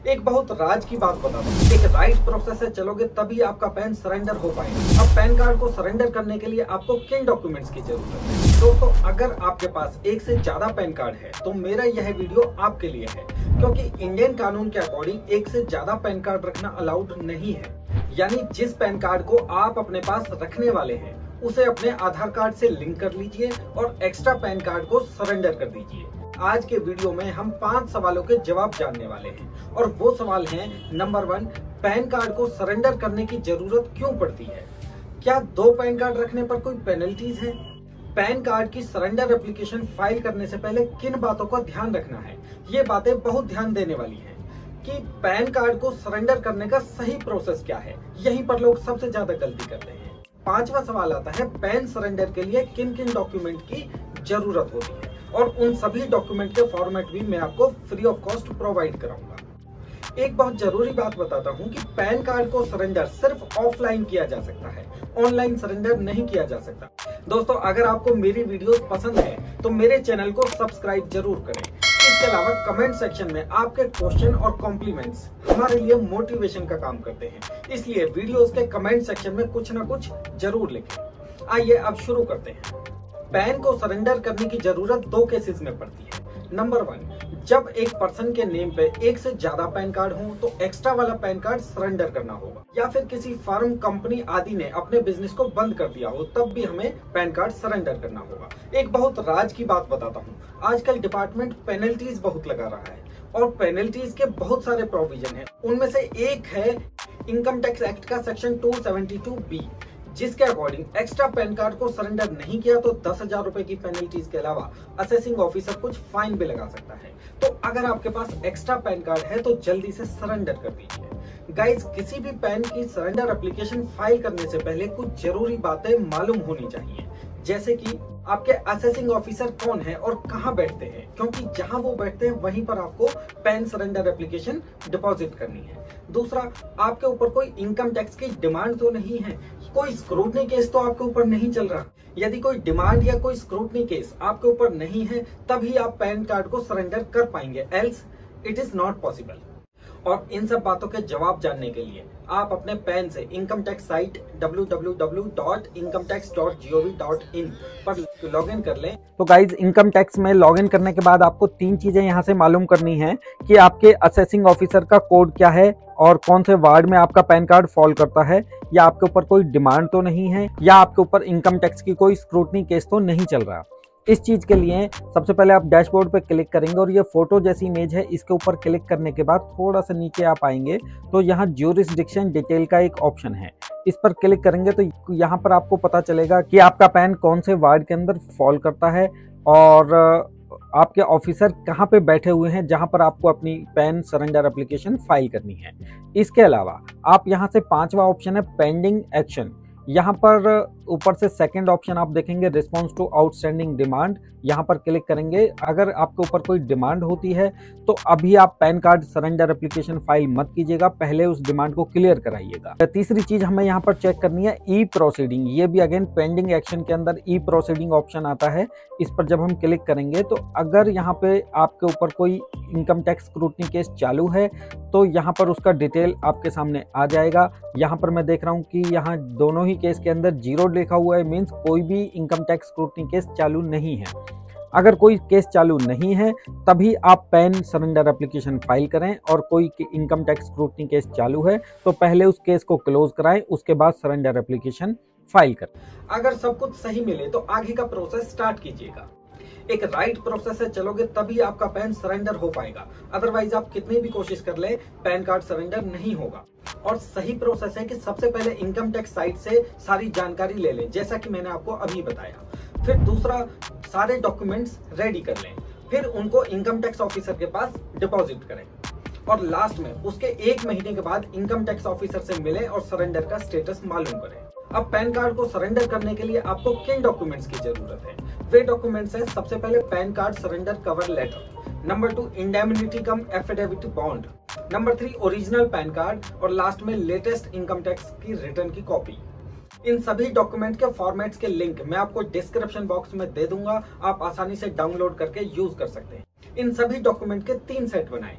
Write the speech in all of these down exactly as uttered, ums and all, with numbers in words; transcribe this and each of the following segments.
एक बहुत राज की बात बता दूं, एक राइट प्रोसेस से चलोगे तभी आपका पैन सरेंडर हो पाएगा। अब पैन कार्ड को सरेंडर करने के लिए आपको किन डॉक्यूमेंट्स की जरूरत है? दोस्तों, अगर आपके पास एक से ज्यादा पैन कार्ड है तो मेरा यह वीडियो आपके लिए है, क्योंकि इंडियन कानून के अकॉर्डिंग एक से ज्यादा पैन कार्ड रखना अलाउड नहीं है। यानी जिस पैन कार्ड को आप अपने पास रखने वाले हैं उसे अपने आधार कार्ड से लिंक कर लीजिए और एक्स्ट्रा पैन कार्ड को सरेंडर कर दीजिए। आज के वीडियो में हम पांच सवालों के जवाब जानने वाले हैं और वो सवाल हैं, नंबर वन, पैन कार्ड को सरेंडर करने की जरूरत क्यों पड़ती है? क्या दो पैन कार्ड रखने पर कोई पेनल्टीज है? पैन कार्ड की सरेंडर एप्लीकेशन फाइल करने से पहले किन बातों का ध्यान रखना है? ये बातें बहुत ध्यान देने वाली हैं कि पैन कार्ड को सरेंडर करने का सही प्रोसेस क्या है। यहीं पर लोग सबसे ज्यादा गलती करते हैं। पांचवा सवाल आता है, पैन सरेंडर के लिए किन किन डॉक्यूमेंट की जरूरत होती है और उन सभी डॉक्यूमेंट के फॉर्मेट भी मैं आपको फ्री ऑफ कॉस्ट प्रोवाइड कराऊंगा। एक बहुत जरूरी बात बताता हूं कि पैन कार्ड को सरेंडर सिर्फ ऑफलाइन किया जा सकता है, ऑनलाइन सरेंडर नहीं किया जा सकता। दोस्तों, अगर आपको मेरी वीडियोस पसंद है तो मेरे चैनल को सब्सक्राइब जरूर करें। इसके अलावा कमेंट सेक्शन में आपके क्वेश्चन और कॉम्प्लीमेंट्स हमारे लिए मोटिवेशन का काम करते हैं, इसलिए वीडियोस के कमेंट सेक्शन में कुछ ना कुछ जरूर लिखें। आइए अब शुरू करते हैं। पैन को सरेंडर करने की जरूरत दो केसेस में पड़ती है। नंबर वन, जब एक पर्सन के नेम पे एक से ज्यादा पैन कार्ड हो तो एक्स्ट्रा वाला पैन कार्ड सरेंडर करना होगा, या फिर किसी फर्म, कंपनी आदि ने अपने बिजनेस को बंद कर दिया हो तब भी हमें पैन कार्ड सरेंडर करना होगा। एक बहुत राज की बात बताता हूँ, आजकल डिपार्टमेंट पेनल्टीज बहुत लगा रहा है और पेनल्टीज के बहुत सारे प्रोविजन है। उनमें से एक है इनकम टैक्स एक्ट का section two seventy two B, जिसके अकॉर्डिंग एक्स्ट्रा पैन कार्ड को सरेंडर नहीं किया तो दस हजार रुपए की पेनल्टीज के अलावा असेसिंग ऑफिसर कुछ फाइन भी लगा सकता है। तो अगर आपके पास एक्स्ट्रा पैन कार्ड है तो जल्दी से सरेंडर कर दीजिए। गाइज, किसी भी पैन की सरेंडर एप्लीकेशन फाइल करने से पहले कुछ जरूरी बातें मालूम होनी चाहिए, जैसे कि आपके असेसिंग ऑफिसर कौन है और कहाँ बैठते हैं, क्योंकि जहां वो बैठते हैं वहीं पर आपको पैन सरेंडर एप्लीकेशन डिपॉजिट करनी है। दूसरा, आपके ऊपर कोई इनकम टैक्स की डिमांड तो नहीं है, कोई स्क्रूटनी केस तो आपके ऊपर नहीं चल रहा। यदि कोई डिमांड या कोई स्क्रूटनी केस आपके ऊपर नहीं है तभी आप पैन कार्ड को सरेंडर कर पाएंगे, else it is not possible. और इन सब बातों के जवाब जानने के लिए आप अपने पैन से income tax site W W W dot income tax dot G O V dot in पर लॉगिन कर लें। तो गाइज, इनकम टैक्स में लॉगिन करने के बाद आपको तीन चीजें यहाँ से मालूम करनी है कि आपके असेसिंग ऑफिसर का कोड क्या है और कौन से वार्ड में आपका पैन कार्ड फॉल करता है, या आपके ऊपर कोई डिमांड तो नहीं है, या आपके ऊपर इनकम टैक्स की कोई स्क्रूटनी केस तो नहीं चल रहा। इस चीज के लिए सबसे पहले आप डैशबोर्ड पे क्लिक करेंगे और ये फोटो जैसी इमेज है, इसके ऊपर क्लिक करने के बाद थोड़ा सा नीचे आप आएंगे तो यहाँ ज्यूरिसडिक्शन डिटेल का एक ऑप्शन है, इस पर क्लिक करेंगे तो यहाँ पर आपको पता चलेगा कि आपका पैन कौन से वार्ड के अंदर फॉल करता है और आपके ऑफिसर कहाँ पे बैठे हुए हैं जहाँ पर आपको अपनी पैन सरेंडर एप्लीकेशन फाइल करनी है। इसके अलावा आप यहाँ से पांचवा ऑप्शन है पेंडिंग एक्शन, यहाँ पर ऊपर से सेकंड ऑप्शन आप देखेंगे रिस्पॉन्स टू आउटस्टैंडिंग डिमांड, यहाँ पर क्लिक करेंगे। अगर आपके ऊपर कोई डिमांड होती है तो अभी आप PAN card surrender application file मत कीजिएगा, पहले उस डिमांड को क्लियर कराइएगा। तीसरी चीज हमें यहाँ पर चेक करनी है ई प्रोसीडिंग, ये भी अगेन पेंडिंग एक्शन के अंदर ई प्रोसीडिंग ऑप्शन आता है। इस पर जब हम क्लिक करेंगे तो अगर यहाँ पे आपके ऊपर कोई इनकम टैक्स स्क्रूटनी केस चालू है तो यहाँ पर उसका डिटेल आपके सामने आ जाएगा। यहाँ पर मैं देख रहा हूँ कि यहाँ दोनों ही केस के अंदर जीरो लिखा हुआ है, मीन्स कोई भी इनकम टैक्स स्क्रूटनी केस चालू नहीं है। अगर कोई केस चालू नहीं है तभी आप पैन सरेंडर एप्लीकेशन फाइल करें, और कोई इनकम टैक्स स्क्रूटनी केस चालू है तो पहले उस केस को क्लोज कराएं, उसके बाद सरेंडर एप्लीकेशन फाइल करें। अगर सब कुछ सही मिले तो आगे का प्रोसेस स्टार्ट कीजिएगा। एक राइट प्रोसेस से चलोगे तभी आपका पैन सरेंडर हो पाएगा, अदरवाइज आप कितनी भी कोशिश कर ले पैन कार्ड सरेंडर नहीं होगा। और सही प्रोसेस है कि सबसे पहले इनकम टैक्स साइट से सारी जानकारी ले लें, जैसा कि मैंने आपको अभी बताया। फिर दूसरा, सारे डॉक्यूमेंट्स रेडी कर लें, फिर उनको इनकम टैक्स ऑफिसर के पास डिपॉजिट करें, और लास्ट में उसके एक महीने के बाद इनकम टैक्स ऑफिसर से मिलें और सरेंडर का स्टेटस मालूम करें। अब पैन कार्ड को सरेंडर करने के लिए आपको किन डॉक्यूमेंट्स की जरूरत है? वे डॉक्यूमेंट्स हैं, सबसे पहले PAN card surrender cover letter, number two indemnity cum affidavit bond, number three original PAN card, और लास्ट में लेटेस्ट इनकम टैक्स की रिटर्न की कॉपी। इन सभी डॉक्यूमेंट के फॉर्मेट्स के लिंक मैं आपको डिस्क्रिप्शन बॉक्स में दे दूंगा, आप आसानी से डाउनलोड करके यूज कर सकते हैं। इन सभी डॉक्यूमेंट के तीन सेट बनाएं,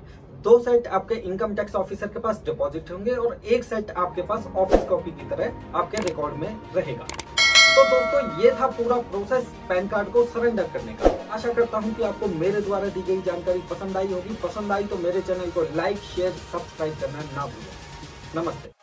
दो सेट आपके इनकम टैक्स ऑफिसर के पास डिपॉजिट होंगे और एक सेट आपके पास ऑफिस कॉपी की तरह आपके रिकॉर्ड में रहेगा। तो दोस्तों ये था पूरा प्रोसेस पैन कार्ड को सरेंडर करने का। आशा करता हूँ कि आपको मेरे द्वारा दी गई जानकारी पसंद आई होगी। पसंद आई तो मेरे चैनल को लाइक, शेयर, सब्सक्राइब करना ना भूलें। नमस्ते।